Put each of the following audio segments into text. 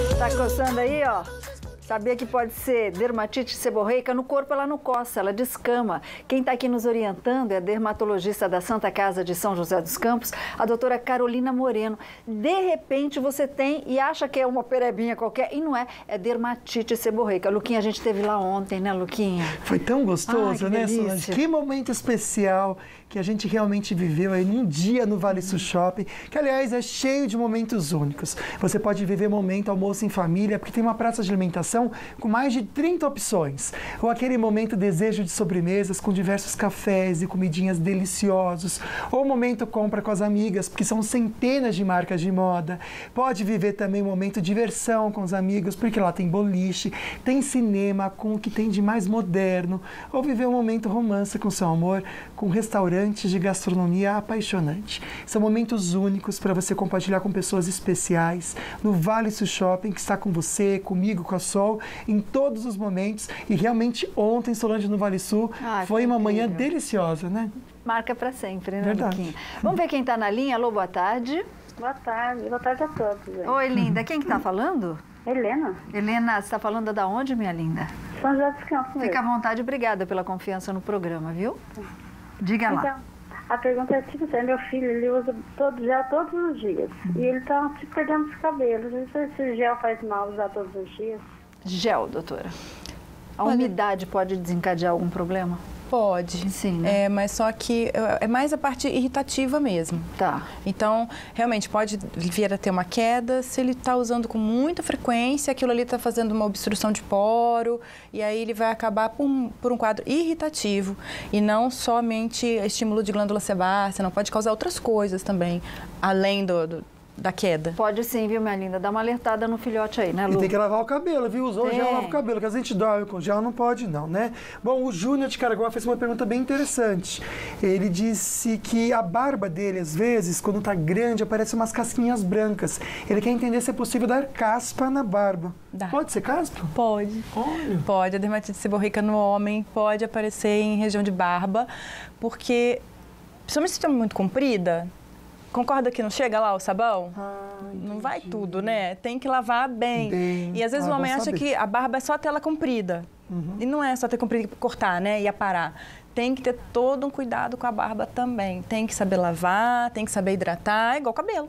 Tá coçando aí, ó? Sabia que pode ser dermatite seborreica? No corpo ela não coça, ela descama. Quem está aqui nos orientando é a dermatologista da Santa Casa de São José dos Campos, a doutora Carolina Moreno. De repente você tem e acha que é uma perebinha qualquer, e não é, é dermatite seborreica. Luquinha, a gente esteve lá ontem, né, Luquinha? Foi tão gostoso, né, delícia. Solange? Que momento especial que a gente realmente viveu aí num dia no Vale Sul Shopping, que, aliás, é cheio de momentos únicos. Você pode viver momento almoço em família, porque tem uma praça de alimentação com mais de 30 opções. Ou aquele momento desejo de sobremesas com diversos cafés e comidinhas deliciosos. Ou o momento compra com as amigas, porque são centenas de marcas de moda. Pode viver também um momento diversão com os amigos, porque lá tem boliche, tem cinema com o que tem de mais moderno. Ou viver um momento romance com seu amor, com restaurantes de gastronomia apaixonante. São momentos únicos para você compartilhar com pessoas especiais no Vale Sul Shopping, que está com você, comigo, com a Sol, em todos os momentos. E realmente ontem, Solange, no Vale Sul, foi uma manhã deliciosa, né? Marca para sempre, né, Verdade. Luquinha? Vamos ver quem está na linha. Alô, boa tarde. Boa tarde a todos. Gente. Oi, linda. Quem que está falando? Helena, Helena, você está falando da onde, minha linda? São José dos Campos mesmo. Fica à vontade, obrigada pela confiança no programa, viu? Diga lá. Então, a pergunta é tipo assim, meu filho, ele usa gel todos os dias. E ele tá se perdendo os cabelos. Não sei se o gel faz mal usar todos os dias. Gel, doutora. A umidade pode desencadear algum problema? Pode. Sim, né? Mas só que é mais a parte irritativa mesmo. Tá. Então, realmente, pode vir a ter uma queda se ele está usando com muita frequência, aquilo ali está fazendo uma obstrução de poro, e aí ele vai acabar por um quadro irritativo, e não somente estímulo de glândula sebácea, não pode causar outras coisas também, além da queda. Pode sim, viu, minha linda? Dá uma alertada no filhote aí, né, E Lu? tem que lavar o cabelo, viu? Usou Tem. gel, lava o cabelo, que a gente dorme com gel, não pode não, né? Bom, o Júnior de Caraguá fez uma pergunta bem interessante. Ele disse que a barba dele, às vezes, quando tá grande, aparecem umas casquinhas brancas. Ele quer entender se é possível dar caspa na barba. Dá. Pode ser caspa? Pode. Olha. Pode. A dermatite seborreica no homem pode aparecer em região de barba, porque, principalmente se estiver muito comprida, concorda que não chega lá o sabão? Não vai tudo, né? Tem que lavar bem. E às vezes o homem acha que a barba é só ter ela comprida. E não é só ter comprida e cortar, né? E aparar. Tem que ter todo um cuidado com a barba também. Tem que saber lavar, tem que saber hidratar, igual cabelo.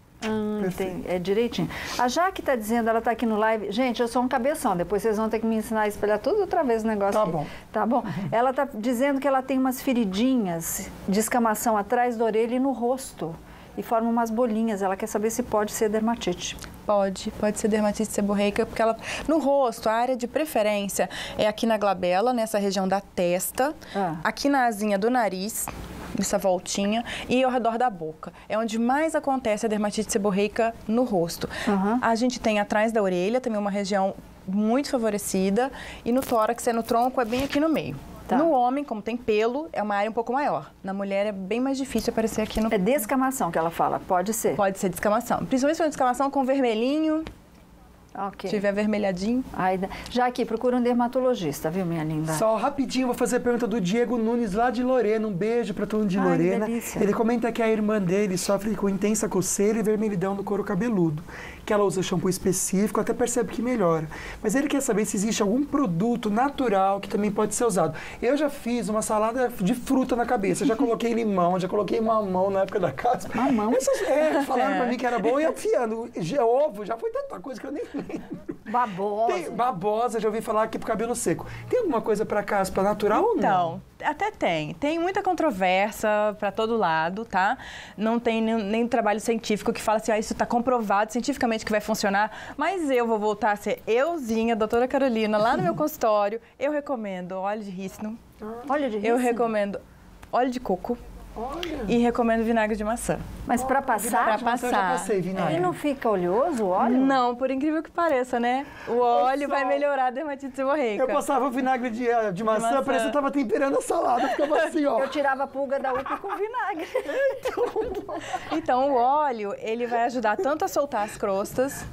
É direitinho. A Jaque está dizendo, ela está aqui no live. Gente, eu sou um cabeção, depois vocês vão ter que me ensinar a espelhar tudo outra vez o negócio. Tá aqui. bom. Tá bom? Ela está dizendo que ela tem umas feridinhas de escamação atrás da orelha e no rosto. E forma umas bolinhas. Ela quer saber se pode ser dermatite. Pode ser dermatite seborreica, porque ela, no rosto, a área de preferência é aqui na glabela, nessa região da testa, aqui na asinha do nariz, essa voltinha, e ao redor da boca. É onde mais acontece a dermatite seborreica no rosto. A gente tem atrás da orelha, também uma região muito favorecida, e no tórax, no tronco, é bem aqui no meio. Tá. No homem, como tem pelo, é uma área um pouco maior. Na mulher é bem mais difícil aparecer aqui no... É descamação que ela fala, pode ser? Pode ser descamação. Principalmente se for descamação com vermelhinho, se tiver vermelhadinho. Já aqui, procura um dermatologista, viu, minha linda? Só rapidinho, vou fazer a pergunta do Diego Nunes, lá de Lorena. Um beijo para todo mundo de Lorena. Delícia. Ele comenta que a irmã dele sofre com intensa coceira e vermelhidão no couro cabeludo, que ela usa shampoo específico, até percebe que melhora. Mas ele quer saber se existe algum produto natural que também pode ser usado. Eu já fiz uma salada de fruta na cabeça, já coloquei limão, já coloquei mamão na época da casa. Mamão? Falaram para mim que era bom e afiando. Ovo, já foi tanta coisa que eu nem lembro. Babosa. Babosa, já ouvi falar aqui pro cabelo seco. Tem alguma coisa para caspa natural ou não? Então, até tem. Tem muita controvérsia para todo lado, tá? Não tem nem trabalho científico que fala assim, isso está comprovado cientificamente que vai funcionar, mas eu vou voltar a ser euzinha, doutora Carolina, lá no meu consultório. Eu recomendo óleo de rícino. Óleo de rícino? Eu recomendo óleo de coco. Olha. E recomendo vinagre de maçã. Mas para passar? Para Eu já passei vinagre. E não fica oleoso o óleo? Não, por incrível que pareça, né? O óleo vai melhorar a dermatite seborreica. Eu passava vinagre de maçã, parecia que eu tava temperando a salada, ficava assim, ó. Eu tirava a pulga da uva com vinagre. Então, o óleo, ele vai ajudar tanto a soltar as crostas,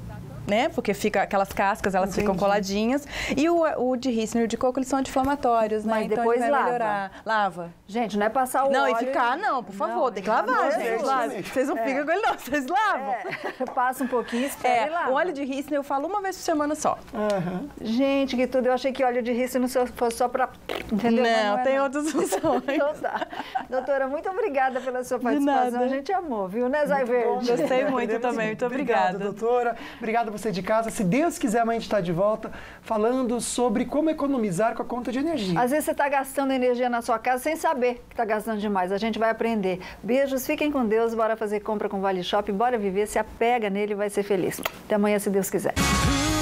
né? Porque fica aquelas cascas, elas ficam coladinhas. E o de rícino e o de coco, eles são anti-inflamatórios, né? Mas então depois ele vai lava. melhorar. Lava. Gente, não é passar o não, óleo... Não, e ficar não, por favor, tem que lavar, gente. Vocês não ficam com ele não, vocês lavam. Passa um pouquinho, espera e lava. O óleo de rícino eu falo uma vez por semana só. Gente, que tudo. Eu achei que óleo de rícino fosse só pra... Entendeu? Não, tem outras funções. Então tá. Doutora, muito obrigada pela sua participação. A gente amou, viu, né, Zóio Verde? Gostei muito também, muito obrigada. Doutora. Obrigada a você de casa. Se Deus quiser, amanhã a gente está de volta falando sobre como economizar com a conta de energia. Às vezes você está gastando energia na sua casa sem saber que está gastando demais. A gente vai aprender. Beijos, fiquem com Deus. Bora fazer compra com Vale Shop. Bora viver, se apega nele e vai ser feliz. Até amanhã, se Deus quiser.